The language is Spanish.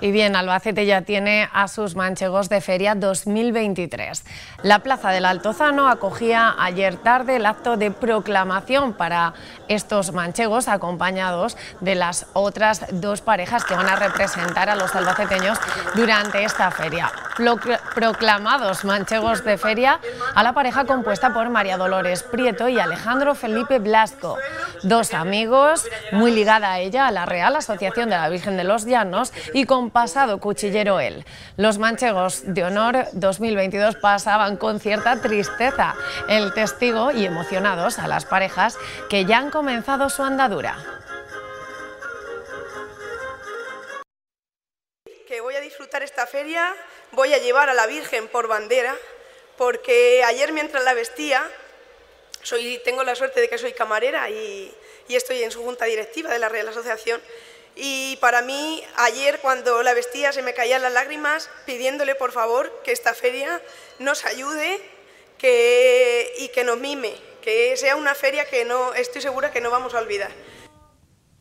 Y bien, Albacete ya tiene a sus manchegos de feria 2023. La Plaza del Altozano acogía ayer tarde el acto de proclamación para estos manchegos, acompañados de las otras dos parejas que van a representar a los albaceteños durante esta feria. Proclamados manchegos de feria a la pareja compuesta por María Dolores Prieto y Alejandro Felipe Blasco, dos amigos, muy ligada a ella, a la Real Asociación de la Virgen de los Llanos, y con pasado cuchillero él. Los manchegos de honor 2022 pasaban con cierta tristeza el testigo y emocionados a las parejas que ya han comenzado su andadura. Que voy a disfrutar esta feria, voy a llevar a la Virgen por bandera, porque ayer mientras la vestía, tengo la suerte de que soy camarera y estoy en su junta directiva de la Real Asociación. Y para mí, ayer cuando la vestía se me caían las lágrimas pidiéndole por favor que esta feria nos ayude y que nos mime, que sea una feria que no estoy segura que no vamos a olvidar.